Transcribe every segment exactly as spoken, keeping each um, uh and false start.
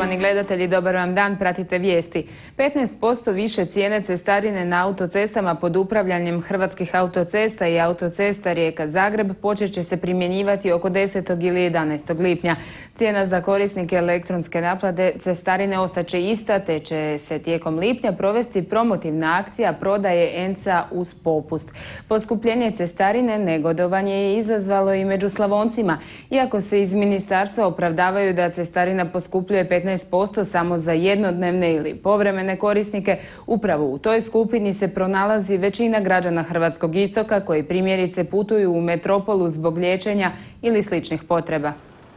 Poštovani gledatelji, dobar vam dan, pratite vijesti. petnaest posto više cijene cestarine na autocestama pod upravljanjem Hrvatskih autocesta i autocesta Rijeka-Zagreb počet će se primjenjivati oko desetog ili jedanaestog lipnja. Cijena za korisnike elektronske naplate cestarine ostaće ista, te će se tijekom lipnja provesti promotivna akcija prodaje ENC-a uz popust. Poskupljenje cestarine negodovanje je izazvalo i među Slavoncima, iako se iz ministarstva opravdavaju da cestarina poskupljuje petnaest posto samo za jednodnevne ili povremene korisnike. Upravo u toj skupini se pronalazi većina građana Hrvatskog istoka koji primjerice putuju u metropolu zbog liječenja ili sličnih potreba.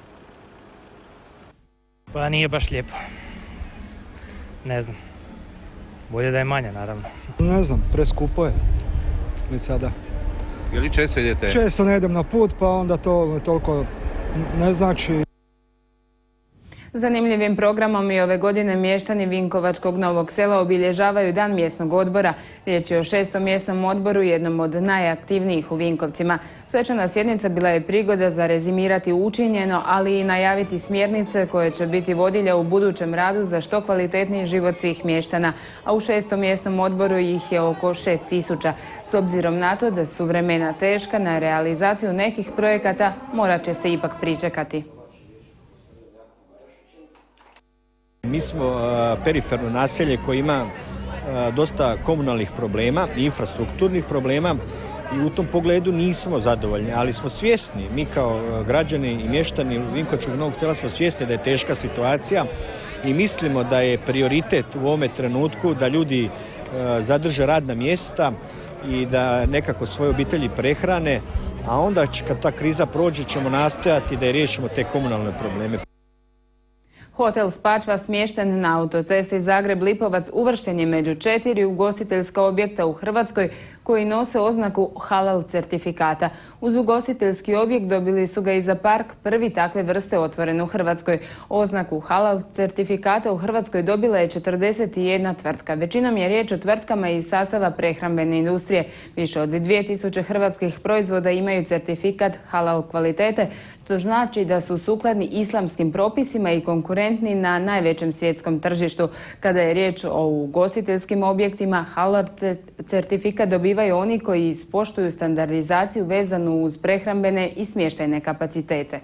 Pa nije baš lijepo. Ne znam. Bolje da je manje, naravno. Ne znam, preskupo je. Već sada. Je li često idete? Često ne idem na put, pa onda to toliko ne znači. Zanimljivim programom i ove godine mještani Vinkovačkog Novog Sela obilježavaju Dan mjesnog odbora. Riječ je o šestom mjesnom odboru, jednom od najaktivnijih u Vinkovcima. Svečana sjednica bila je prigoda za rezimirati učinjeno, ali i najaviti smjernice koje će biti vodilja u budućem radu za što kvalitetniji život svih mještana. A u šestom mjesnom odboru ih je oko šest tisuća. S obzirom na to da su vremena teška, na realizaciju nekih projekata morat će se ipak pričekati. Mi smo periferno naselje koje ima dosta komunalnih problema i infrastrukturnih problema i u tom pogledu nismo zadovoljni, ali smo svjesni, mi kao građani i mještani Vinkovačkog Novog Sela smo svjesni da je teška situacija i mislimo da je prioritet u ovome trenutku da ljudi zadrže radna mjesta i da nekako svoje obitelji prehrane, a onda kad ta kriza prođe ćemo nastojati da je riješimo te komunalne probleme. Hotel Spačva smješten na autocesti Zagreb-Lipovac uvršten je među četiri ugostiteljska objekta u Hrvatskoj koji nose oznaku halal certifikata. Uz ugostiteljski objekt dobili su ga i za park, prvi takve vrste otvoren u Hrvatskoj. Oznaku halal certifikata u Hrvatskoj dobila je četrdeset jedna tvrtka. Većinom je riječ o tvrtkama iz sastava prehrambene industrije. Više od dvije tisuće hrvatskih proizvoda imaju certifikat halal kvalitete, što znači da su sukladni islamskim propisima i konkurentni na najvećem svjetskom tržištu. Kada je riječ o ugostiteljskim objektima, halal certifikat dobivaju oni koji ispoštuju standardizaciju vezanu uz prehrambene i smještajne kapacitete.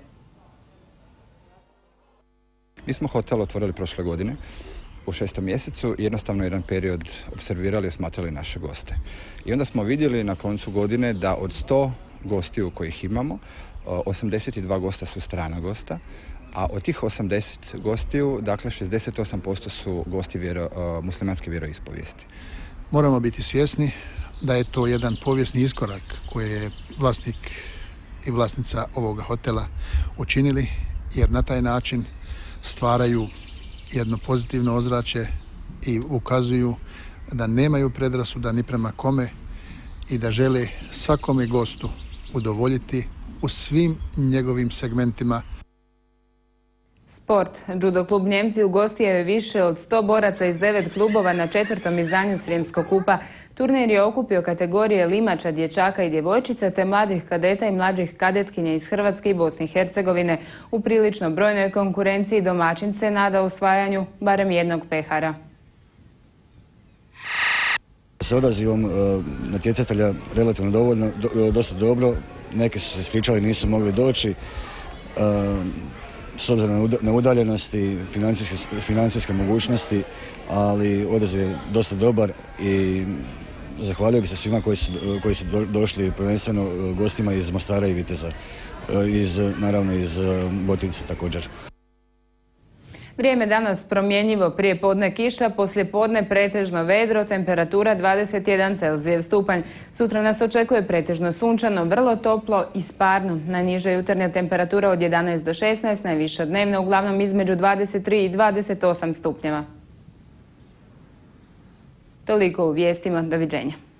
Mi smo hotel otvorili prošle godine u šestom mjesecu, jednostavno jedan period observirali i smatrali naše goste. I onda smo vidjeli na koncu godine da od sto gostiju kojih imamo, osamdeset dva gosta su strana gosta, a od tih osamdeset gostiju, dakle šezdeset osam posto su gosti vjero, muslimanske vjeroispovijesti. Moramo biti svjesni da je to jedan povijesni iskorak koji je vlasnik i vlasnica ovoga hotela učinili, jer na taj način stvaraju jedno pozitivno ozračje i ukazuju da nemaju predrasuda ni prema kome i da žele svakome gostu udovoljiti u svim njegovim segmentima. Sport. Judo klub Njemci ugostio je više od sto boraca iz devet klubova na četvrtom izdanju Srijemskog kupa. Turnir je okupio kategorije limača, dječaka i djevojčica te mladih kadeta i mlađih kadetkinja iz Hrvatske i Bosne i Hercegovine. U prilično brojnoj konkurenciji domaćin se nada osvajanju barem jednog pehara. Sa odazivom natjecatelja relativno dovoljno, do, dosta dobro. Neki su se ispričali, nisu mogli doći. S obzirom na udaljenost i financijske, financijske mogućnosti, ali odaziv je dosta dobar i zahvalio bih se svima koji su, koji su do, došli, prvenstveno gostima iz Mostara i Viteza, iz, naravno iz Botinca također. Vrijeme danas promjenjivo, prije podne kiša, poslije podne pretežno vedro, temperatura dvadeset jedan Celzijev stupanj. Sutra nas očekuje pretežno sunčano, vrlo toplo i sparno. Najniža jutarnja temperatura od jedanaest do šesnaest, najviša dnevna uglavnom između dvadeset tri i dvadeset osam stupnjeva. Toliko u vijestima, doviđenja.